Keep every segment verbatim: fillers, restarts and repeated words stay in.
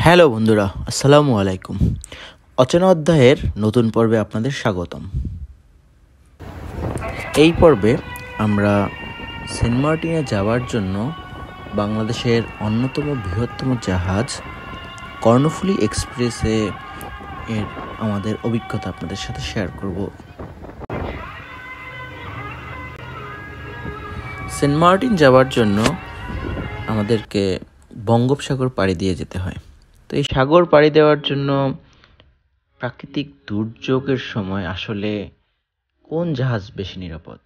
Hello বন্ধুরা, আসসালামু আলাইকুম। অচেনা অধ্যায়ের নতুন পর্বে আপনাদের স্বাগতম। এই পর্বে আমরা সেন্ট মার্টিনে যাওয়ার জন্য বাংলাদেশের অন্যতম বৃহত্তম জাহাজ কর্ণফুলী এক্সপ্রেসে এর আমাদের অভিজ্ঞতা আপনাদের সাথে শেয়ার করব। সেন্ট মার্টিন যাওয়ার জন্য আমাদেরকে বঙ্গোপসাগর পাড়ি দিয়ে যেতে হয়। তো এই সাগর পাড়ি দেওয়ার জন্য প্রাকৃতিক দুর্যোগের সময় আসলে কোন জাহাজ বেশি নিরাপদ?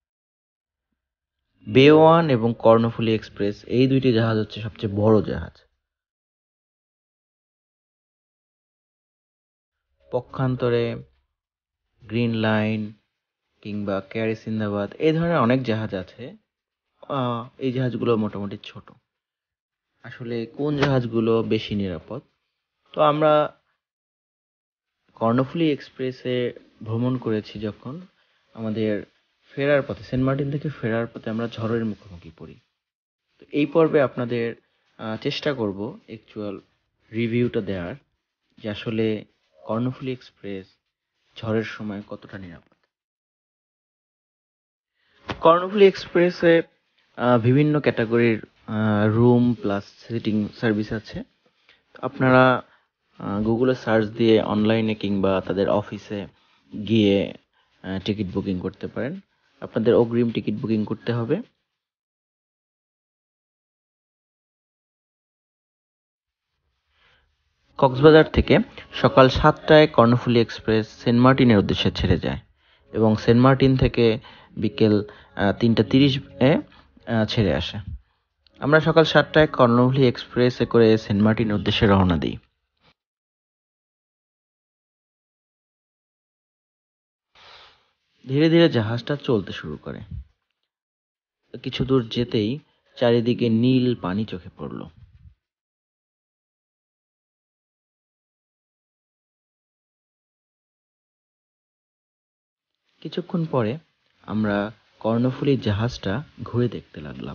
বে ওয়ান এবং কর্ণফুলী এক্সপ্রেস এই দুইটি জাহাজ হচ্ছে সবচেয়ে বড় জাহাজ। পক্ষান্তরে গ্রিন লাইন কিংবা কেয়ারি সিন্দাবাদ এই ধরনের অনেক জাহাজ আছে। এই জাহাজগুলো মোটামুটি ছোট। আসলে কোন জাহাজগুলো বেশি নিরাপদ? তো আমরা কর্ণফুলী এক্সপ্রেসে ভ্রমণ করেছি যখন আমাদের ফেরার পথে, সেন্ট মার্টিন থেকে ফেরার পথে আমরা ঝড়ের মুখোমুখি পড়ি। তো এই পর্বে আপনাদের চেষ্টা করব অ্যাকচুয়াল রিভিউটা দেওয়ার, যে আসলে কর্ণফুলী এক্সপ্রেস ঝড়ের সময় কতটা নিরাপদ। কর্ণফুলী এক্সপ্রেসে বিভিন্ন ক্যাটাগরির রুম প্লাস সিটিং সার্ভিস আছে। আপনারা গুগলে সার্চ দিয়ে অনলাইনে কিংবা তাদের অফিসে গিয়ে টিকিট বুকিং করতে পারেন। আপনাদের অগ্রিম টিকিট বুকিং করতে হবে। কক্সবাজার থেকে সকাল সাতটায় কর্ণফুলী এক্সপ্রেস সেন্ট মার্টিনের উদ্দেশ্যে ছেড়ে যায় এবং সেন্ট মার্টিন থেকে বিকেল তিনটা তিরিশ এ ছেড়ে আসে। আমরা সকাল সাতটায় কর্ণফুলী এক্সপ্রেসে করে সেন্ট মার্টিনের উদ্দেশ্যে রওনা দিই। ধীরে ধীরে জাহাজটা চলতে শুরু করে। কিছু দূর যেতেই চারিদিকে নীল পানি চোখে পড়ল। কিছুক্ষণ পরে আমরা কর্ণফুলী জাহাজটা ঘুরে দেখতে লাগলাম।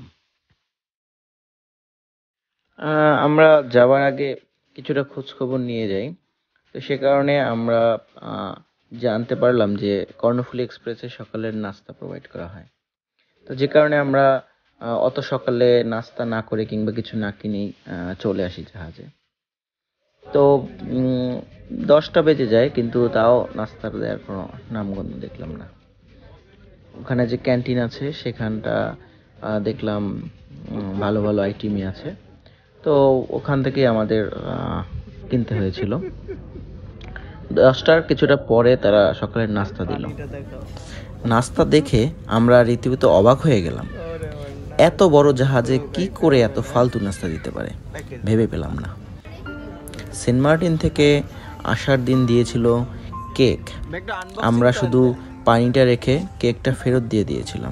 আমরা যাওয়ার আগে কিছুটা খোঁজ খবর নিয়ে যাই। তো সে কারণে আমরা জানতে পারলাম যে কর্ণফুলী এক্সপ্রেসে সকালের নাস্তা প্রোভাইড করা হয়। তো যে কারণে আমরা অত সকালে নাস্তা না করে কিংবা কিছু না কিনেই চলে আসি জাহাজে। তো দশটা বেজে যায়, কিন্তু তাও নাস্তা দেওয়ার কোনো নামগন্ধ দেখলাম না। ওখানে যে ক্যান্টিন আছে সেখানটা দেখলাম ভালো ভালো আইটেমই আছে, তো ওখান থেকেই আমাদের কিনতে হয়েছিল। দশটার কিছুটা পরে তারা সকালের নাস্তা দিল। নাস্তা দেখে আমরা রীতিমতো অবাক হয়ে গেলাম। এত বড় জাহাজে কি করে এত ফালতু নাস্তা দিতে পারে ভেবে পেলাম না। সেন্ট মার্টিন থেকে আসার দিন দিয়েছিল কেক। আমরা শুধু পানিটা রেখে কেকটা ফেরত দিয়ে দিয়েছিলাম।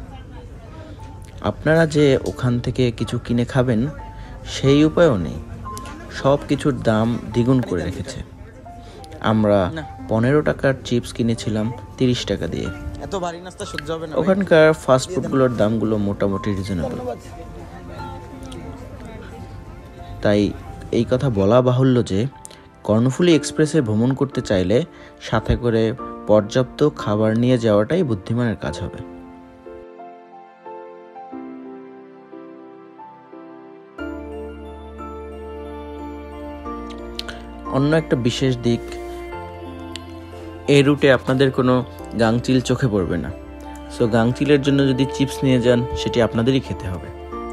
আপনারা যে ওখান থেকে কিছু কিনে খাবেন সেই উপায়ও নেই, সব কিছুর দাম দ্বিগুণ করে রেখেছে। আমরা পনেরো টাকার চিপস কিনেছিলাম তিরিশ টাকা দিয়ে। ওখানকার ফাস্টফুডগুলোর দামগুলো মোটামুটি রিজনেবল। তাই এই কথা বলা বাহুল্য যে কর্ণফুলী এক্সপ্রেসে ভ্রমণ করতে চাইলে সাথে করে পর্যাপ্ত খাবার নিয়ে যাওয়াটাই বুদ্ধিমানের কাজ হবে। অন্য একটা বিশেষ দিক, এই রুটে আপনাদের কোনো গাংচিল চোখে পড়বে না। সো গাংচিলের জন্য যদি চিপস নিয়ে যান সেটি আপনাদেরই খেতে হবে।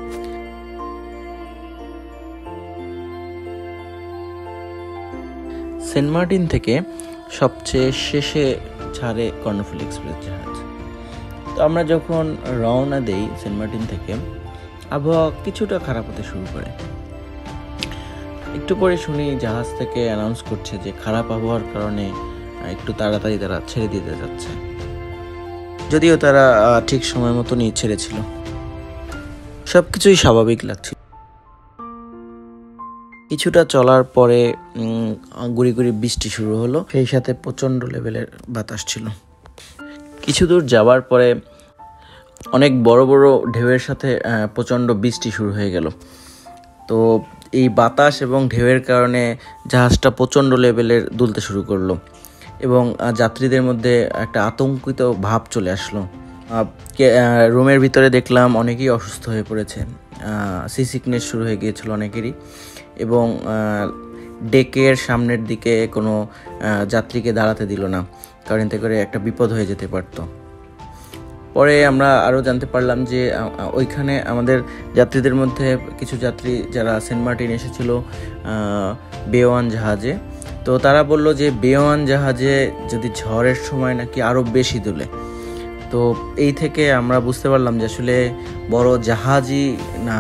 সেন্ট মার্টিন থেকে সবচেয়ে শেষে ছাড়ে কর্ণফুলী এক্সপ্রেস জাহাজ। তো আমরা যখন রওনা দেই সেন্ট মার্টিন থেকে, আবহাওয়া কিছুটা খারাপ হতে শুরু করে। একটু পরে শুনি জাহাজ থেকে অ্যানাউন্স করছে যে খারাপ আবহাওয়ার কারণে একটু তাড়াতাড়ি তারা ছেড়ে দিতে যাচ্ছে। যদিও তারা ঠিক সময় মতনই ছেড়েছিল। সবকিছুই স্বাভাবিক লাগছিল। কিছুটা চলার পরে গুড়ি গুড়ি বৃষ্টি শুরু হলো, সেই সাথে প্রচণ্ড লেভেলের বাতাস ছিল। কিছু দূর যাওয়ার পরে অনেক বড় বড় ঢেউয়ের সাথে প্রচণ্ড বৃষ্টি শুরু হয়ে গেল। তো এই বাতাস এবং ঢেউয়ের কারণে জাহাজটা প্রচণ্ড লেভেলের দুলতে শুরু করলো এবং যাত্রীদের মধ্যে একটা আতঙ্কিত ভাব চলে আসলো। রুমের ভিতরে দেখলাম অনেকেই অসুস্থ হয়ে পড়েছে, সি সিকনেস শুরু হয়ে গিয়েছিল অনেকেরই, এবং ডেকের সামনের দিকে কোনো যাত্রীকে দাঁড়াতে দিল না, কারণ এতে করে একটা বিপদ হয়ে যেতে পারত। পরে আমরা আরও জানতে পারলাম যে ওইখানে আমাদের যাত্রীদের মধ্যে কিছু যাত্রী যারা সেন্ট মার্টিন এসেছিল বে ওয়ান জাহাজে, তো তারা বলল যে বে ওয়ান জাহাজে যদি ঝড়ের সময় নাকি আরও বেশি দুলে। তো এই থেকে আমরা বুঝতে পারলাম যে আসলে বড় জাহাজই না,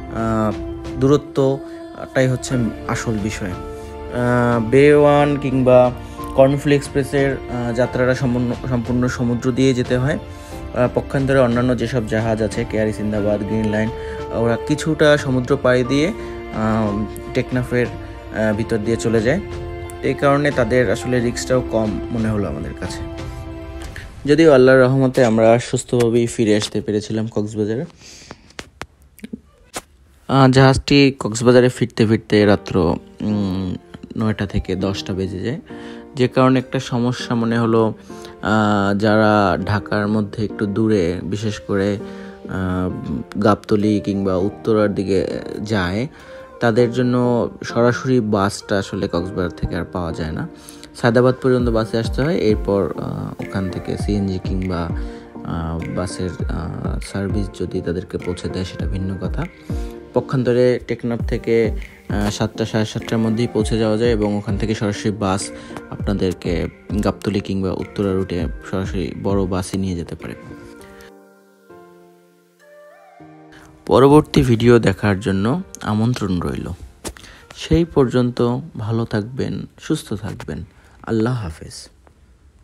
দূরত্বটাই হচ্ছে আসল বিষয়। বে ওয়ান কিংবা কর্নফুলি এক্সপ্রেসের যাত্রাটা সম্পূর্ণ সম্পূর্ণ সমুদ্র দিয়ে যেতে হয়। পক্ষান্তরে অন্যান্য যেসব জাহাজ আছে, কেয়ারি সিন্দাবাদ, গ্রিন লাইন, ওরা কিছুটা সমুদ্র পাড়ি দিয়ে টেকনাফের ভিতর দিয়ে চলে যায়। এই কারণে তাদের আসলে রিস্কটাও কম মনে হলো আমাদের কাছে। যদিও আল্লাহর রহমতে আমরা সুস্থভাবেই ফিরে আসতে পেরেছিলাম কক্সবাজারে। জাহাজটি কক্সবাজারে ফিরতে ফিরতে রাত্র নয়টা থেকে দশটা বেজে যায়, যে কারণে একটা সমস্যা মনে হলো যারা ঢাকার মধ্যে একটু দূরে, বিশেষ করে গাবতলী কিংবা উত্তরার দিকে যায়, তাদের জন্য সরাসরি বাসটা আসলে কক্সবাজার থেকে আর পাওয়া যায় না। সায়দাবাদ পর্যন্ত বাসে আসতে হয়, এরপর ওখান থেকে সিএনজি কিংবা বাসের সার্ভিস যদি তাদেরকে পৌঁছে দেয় সেটা ভিন্ন কথা। পক্ষান্তরে টেকনাফ থেকে সাতটা সাড়ে সাতটার মধ্যেই পৌঁছে যাওয়া যায় এবং ওখান থেকে সরাসরি বাস আপনাদেরকে গাবতলী কিংবা উত্তরা রুটে সরাসরি বড় বাসই নিয়ে যেতে পারে। পরবর্তী ভিডিও দেখার জন্য আমন্ত্রণ রইল। সেই পর্যন্ত ভালো থাকবেন, সুস্থ থাকবেন। আল্লাহ হাফেজ।